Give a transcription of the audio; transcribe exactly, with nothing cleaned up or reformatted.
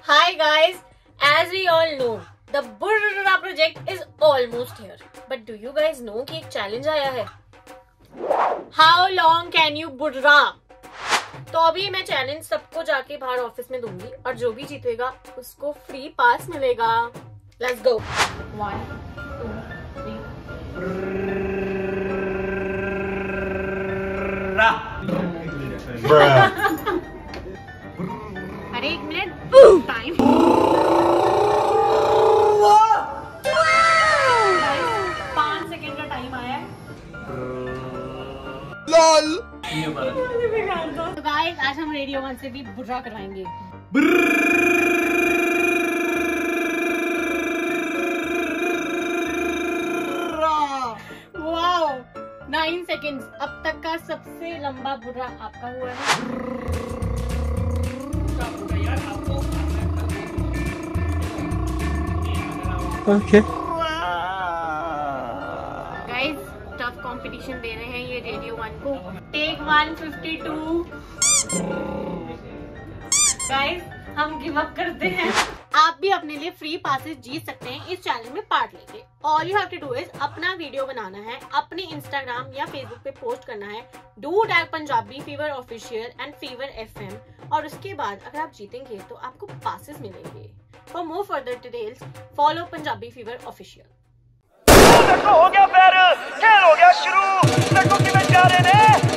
Hi guys, as we all know, the Burra project is almost here. But do you guys know कि एक challenge आया है? How long can you burra? तो अभी मैं challenge सबको जाके बाहर ऑफिस में दूंगी और जो भी जीतेगा उसको फ्री पास मिलेगा. Let's go. One, two, three. अरे एक मिनट टाइम. पांच सेकेंड का टाइम आया है. लॉल. तो गाइस आज हम रेडियो वन से भी बुर्रा करवाएंगे. Wow, nine seconds. अब तक का सबसे लंबा बुर्रा आपका हुआ है. Okay. गाइस टफ कंपटीशन दे रहे हैं ये रेडियो वन को. Take one fifty two. Guys हम गिव अप करते हैं. आप भी अपने लिए फ्री पासेस जीत सकते हैं इस चैलेंज में पार्ट लेके. All you have to do is अपना वीडियो बनाना है, अपने इंस्टाग्राम या फेसबुक पे पोस्ट करना है. Do tag Punjabi Fever Official and Fever FM. और उसके बाद अगर आप जीतेंगे तो आपको पासेस मिलेंगे. For more further details follow Punjabi Fever Official. हो गया पैर, खेल हो गया शुरू. देखो कि मैं जा रहे ने